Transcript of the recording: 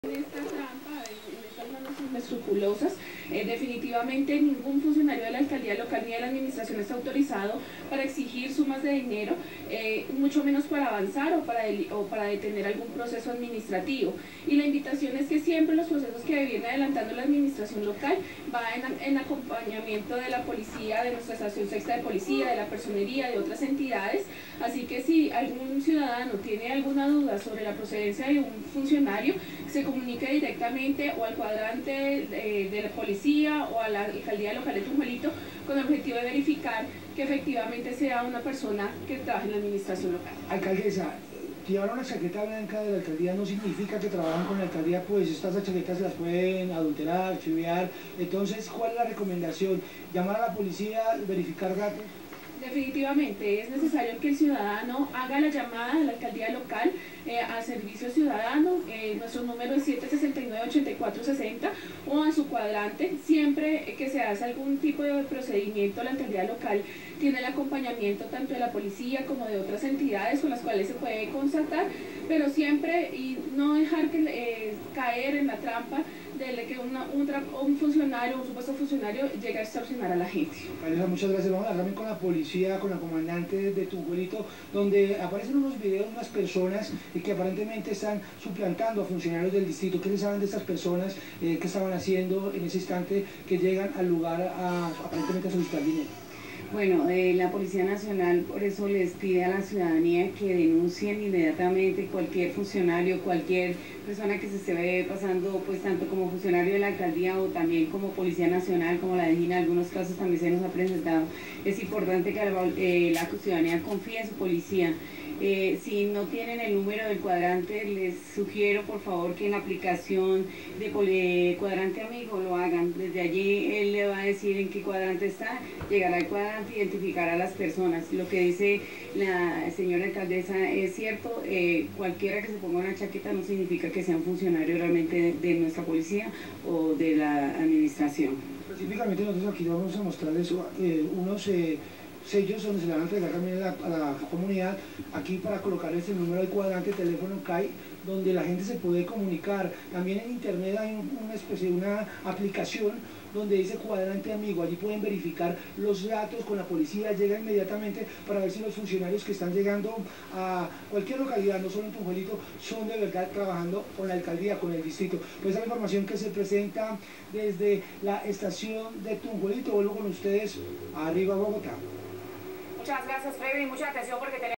En esta trampa, en estas manos inescrupulosas, definitivamente ningún funcionario de la alcaldía local ni de la administración está autorizado para exigir sumas de dinero, mucho menos para avanzar o para detener algún proceso administrativo. Y la invitación es que siempre los procesos que viene adelantando la administración local va en acompañamiento de la policía, de nuestra estación sexta de policía, de la personería, de otras entidades. Así que si algún ciudadano tiene alguna duda sobre la procedencia de un funcionario, se comunique directamente o al cuadrante de la policía o a la alcaldía local de Tunjuelito con el objetivo de verificar que efectivamente sea una persona que trabaje en la administración local. Alcaldesa, llevar una chaqueta blanca de la alcaldía no significa que trabajan con la alcaldía, pues estas chaquetas se las pueden adulterar, chivear. Entonces, ¿cuál es la recomendación? ¿Llamar a la policía, verificar datos? Definitivamente es necesario que el ciudadano haga la llamada de la alcaldía local al servicio ciudadano. Nuestro número es 769-8460 o a su cuadrante. Siempre que se hace algún tipo de procedimiento, la alcaldía local tiene el acompañamiento tanto de la policía como de otras entidades con las cuales se puede constatar, pero siempre y no dejar caer en la trampa de que un funcionario, un supuesto funcionario llegue a extorsionar a la gente. Muchas gracias. Vamos a hablar también con la policía, con la comandante de Tunjuelito, donde aparecen unos videos de unas personas que aparentemente están suplantando a funcionarios del distrito. ¿Qué se saben de estas personas? ¿Qué estaban haciendo en ese instante que llegan al lugar aparentemente a solicitar dinero? Bueno, la Policía Nacional por eso les pide a la ciudadanía que denuncien inmediatamente cualquier funcionario, cualquier persona que se esté pasando, pues tanto como funcionario de la alcaldía o también como Policía Nacional, como la DGIN, en algunos casos también se nos ha presentado. Es importante que la ciudadanía confíe en su policía. Si no tienen el número del cuadrante, les sugiero por favor que en la aplicación de Cuadrante Amigo lo hagan. Desde allí él le va a decir en qué cuadrante está, llegará al cuadrante, identificará a las personas. Lo que dice la señora alcaldesa es cierto, cualquiera que se ponga una chaqueta no significa que sea un funcionario realmente de nuestra policía o de la administración. Específicamente nosotros aquí vamos a mostrarles unos sellos donde se le van a entregar también a la comunidad, aquí para colocarles el número de cuadrante, teléfono CAI, donde la gente se puede comunicar. También en internet hay una especie de una aplicación donde dice Cuadrante Amigo. Allí pueden verificar los datos con la policía, llega inmediatamente para ver si los funcionarios que están llegando a cualquier localidad, no solo en Tunjuelito, son de verdad trabajando con la alcaldía, con el distrito. Pues esa es la información que se presenta desde la estación de Tunjuelito. Vuelvo con ustedes arriba a Bogotá. Muchas gracias, Freddy, y mucha atención porque tenemos